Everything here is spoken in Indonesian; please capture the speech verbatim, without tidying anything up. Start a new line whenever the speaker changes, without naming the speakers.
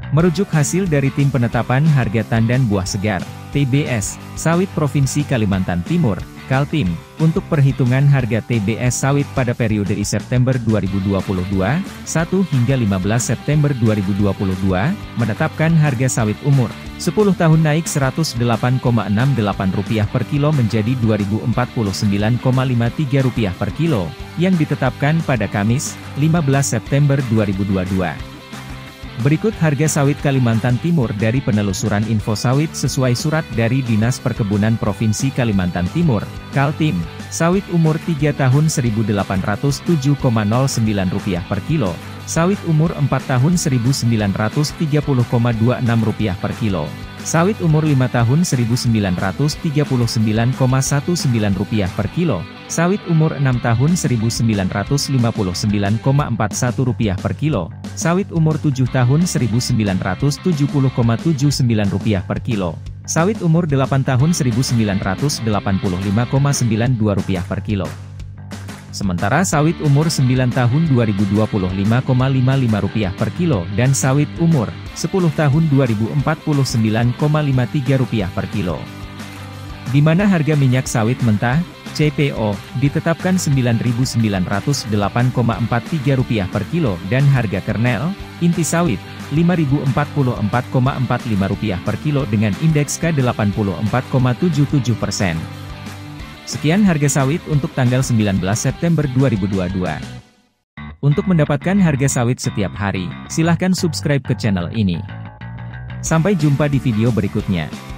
Merujuk hasil dari Tim Penetapan Harga Tandan Buah Segar, T B S, Sawit Provinsi Kalimantan Timur, Kaltim, untuk perhitungan harga T B S sawit pada periode I September dua ribu dua puluh dua, satu hingga lima belas September dua ribu dua puluh dua, menetapkan harga sawit umur sepuluh tahun naik seratus delapan koma enam delapan rupiah per kilo menjadi dua ribu empat puluh sembilan koma lima tiga rupiah per kilo, yang ditetapkan pada Kamis, lima belas September dua ribu dua puluh dua. Berikut harga sawit Kalimantan Timur dari penelusuran info sawit sesuai surat dari Dinas Perkebunan Provinsi Kalimantan Timur, Kaltim. Sawit umur tiga tahun seribu delapan ratus tujuh koma nol sembilan rupiah per kilo, sawit umur empat tahun seribu sembilan ratus tiga puluh koma dua enam rupiah per kilo, sawit umur lima tahun seribu sembilan ratus tiga puluh sembilan koma sembilan belas rupiah per kilo, sawit umur enam tahun seribu sembilan ratus lima puluh sembilan koma empat satu rupiah per kilo, sawit umur tujuh tahun seribu sembilan ratus tujuh puluh koma tujuh sembilan rupiah per kilo, sawit umur delapan tahun seribu sembilan ratus delapan puluh lima koma sembilan dua rupiah per kilo. Sementara sawit umur sembilan tahun dua ribu dua puluh lima koma lima lima rupiah per kilo dan sawit umur sepuluh tahun dua ribu empat puluh sembilan koma lima tiga rupiah per kilo. Di mana harga minyak sawit mentah C P O ditetapkan sembilan ribu sembilan ratus delapan koma empat tiga rupiah per kilo dan harga kernel inti sawit lima ribu empat puluh empat koma empat lima rupiah per kilo dengan indeks K delapan puluh empat koma tujuh tujuh persen. Sekian harga sawit untuk tanggal sembilan belas September dua ribu dua puluh dua. Untuk mendapatkan harga sawit setiap hari, silahkan subscribe ke channel ini. Sampai jumpa di video berikutnya.